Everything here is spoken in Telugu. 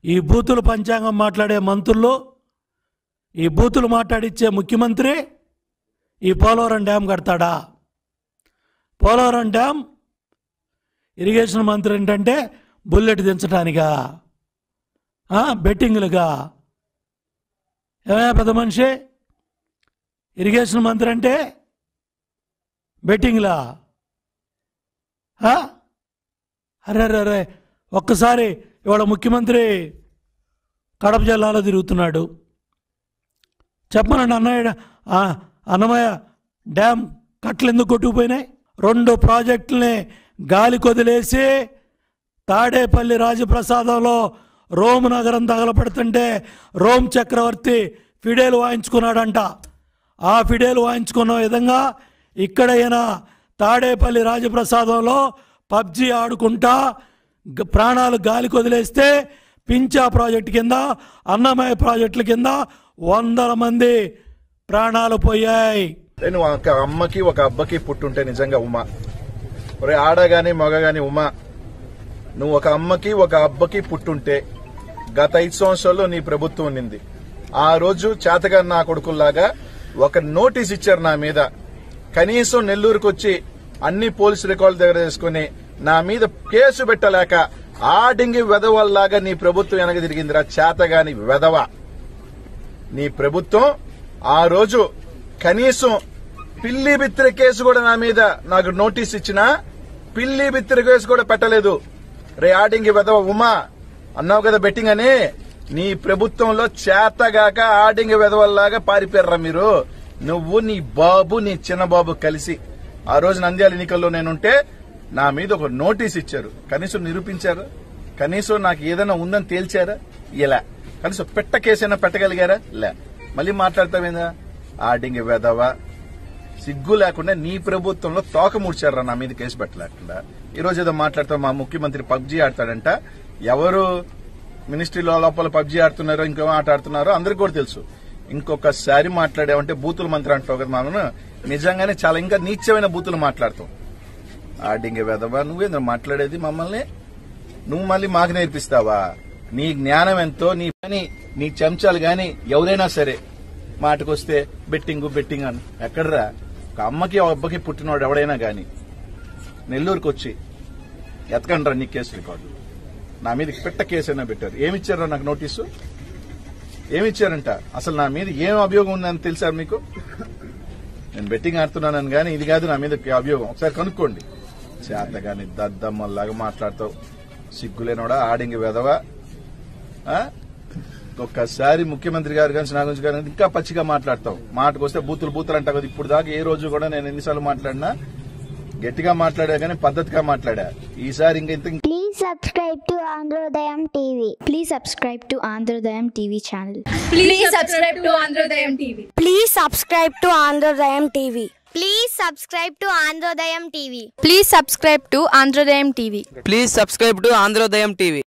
ఈ బూతులు పంచాంగం మాట్లాడే మంత్రులు, ఈ బూతులు మాట్లాడిచ్చే ముఖ్యమంత్రి ఈ పోలవరం డ్యామ్ కడతాడా? పోలవరం డ్యామ్ ఇరిగేషన్ మంత్రి ఏంటంటే బుల్లెట్ దించడానికా, బెట్టింగ్లుగా? ఏమయ్యా పెద్ద మనిషి, ఇరిగేషన్ మంత్రి అంటే బెట్టింగ్లా? అరే ఒక్కసారి ఇవాళ ముఖ్యమంత్రి కడప జిల్లాలో తిరుగుతున్నాడు. చెప్పనండి, అన్నమయ్య డ్యామ్ కట్టలు ఎందుకు కొట్టుకుపోయినాయి? 2 ప్రాజెక్టుల్ని గాలి కొదిలేసి తాడేపల్లి రాజప్రసాదంలో రోమ్ నగరం తగలపెడుతుంటే రోమ్ చక్రవర్తి ఫిడేలు వాయించుకున్నాడంట. ఆ ఫిడేలు వాయించుకున్న విధంగా ఇక్కడ ఈయన తాడేపల్లి రాజప్రసాదంలో పబ్జీ ఆడుకుంటా ప్రాణాలు గాలి కొదిలేస్తే పించా ప్రాజెక్టు కింద, అన్నమయ్య ప్రాజెక్టుల కింద 100 మంది ప్రాణాలు పోయాయి. నేను ఒక అమ్మకి ఒక అబ్బకి పుట్టుంటే నిజంగా ఉమా, ఒరే ఆడగాని మగగాని ఉమా, నువ్వు ఒక అమ్మకి ఒక అబ్బకి పుట్టుంటే గత 5 సంవత్సరాల్లో నీ ప్రభుత్వం ఉన్నింది. ఆ రోజు చేతగాని నా కొడుకుల్లాగా ఒక నోటీస్ ఇచ్చారు నా మీద. కనీసం నెల్లూరుకు వచ్చి అన్ని పోలీసు రికార్డుల దగ్గర చేసుకుని నా మీద కేసు పెట్టలేక ఆడింగి వెధవల్లాగా నీ ప్రభుత్వం వెనక తిరిగిందిరా చేతగాని వెధవ. నీ ప్రభుత్వం ఆ రోజు కనీసం పిల్లి బిత్తిరి కేసు కూడా నా మీద నాకు నోటీస్ ఇచ్చినా పిల్లి బిత్తిరి కేసు కూడా పెట్టలేదు. రే ఆడింగి వెధవ ఉమా, అన్నావు కదా బెట్టింగ్ అని, నీ ప్రభుత్వంలో చేతగాక ఆడింగి వెధవల్లాగా పారిపోయారా మీరు. నువ్వు నీ బాబు నీ చిన్న బాబు కలిసి ఆ రోజు నంద్యాల ఎన్నికల్లో నేనుంటే నా మీద ఒక నోటీస్ ఇచ్చారు. కనీసం నిరూపించారు? కనీసం నాకు ఏదైనా ఉందని తేల్చారా? ఇలా కనీసం పెట్ట కేసైనా పెట్టగలిగారా? లే. మళ్ళీ మాట్లాడతావేందా? ఆడింగి వెధవ, సిగ్గు లేకుండా నీ ప్రభుత్వంలో తోక ముడిచారా నా మీద కేసు పెట్టలేకుండా. ఈ రోజు ఏదో మాట్లాడతాం, మా ముఖ్యమంత్రి పబ్జీ ఆడతాడంట. ఎవరు మినిస్ట్రీలో లోపల పబ్జీ ఆడుతున్నారో ఇంకో ఆట ఆడుతున్నారో అందరికి కూడా తెలుసు. ఇంకొకసారి మాట్లాడావంటే బూతుల మంత్రి అంటావు కదా, మనం నిజంగానే చాలా ఇంకా నీచమైన బూతులు మాట్లాడతాం. ఆడింగే వెధవా, నువ్వేంద్ర మాట్లాడేది మమ్మల్ని? నువ్వు మళ్ళీ మాకు నేర్పిస్తావా? నీ జ్ఞానం ఎంతో, నీ చెంచాలు గాని ఎవరైనా సరే మాటకొస్తే బెట్టింగ్ అని ఎక్కడరా? ఒక అమ్మకి ఒక అబ్బకి పుట్టినవాడు ఎవడైనా గాని నెల్లూరుకు వచ్చి ఎతకండ్రా నీ కేసు రికార్డు. నా మీద పెట్ట కేసైనా పెట్టారు. ఏమిచ్చారా నాకు నోటీసు? ఏమిచ్చారంట? అసలు నా మీద ఏం అభియోగం ఉందని తెలుసారు మీకు? నేను బెట్టింగ్ ఆడుతున్నానని గానీ ఇది కాదు నా మీద అభియోగం. ఒకసారి కనుక్కోండి. చేత గాని దద్దమ్మల్లాగా మాట్లాడతావు, సిగ్గులేనోడా, ఆడింగి వెధవా. ఒక్కసారి ముఖ్యమంత్రి గారు కానీ నా గురించి కానీ ఇంకా పచ్చిగా మాట్లాడతావు. మాటకొస్తే బూతులు అంటావు కదా. ఇప్పుడు దాకా ఏ రోజు కూడా నేను ఎన్నిసార్లు మాట్లాడినా గట్టిగా మాట్లాడా కానీ పద్ధతిగా మాట్లాడా. ఈసారి ఇంత Please subscribe to Androdayam TV. Please subscribe to Androdayam TV channel. Please subscribe to Androdayam TV. Please subscribe to Androdayam TV. Please subscribe to Androdayam TV. Please subscribe to Androdayam TV. Please subscribe to Androdayam TV.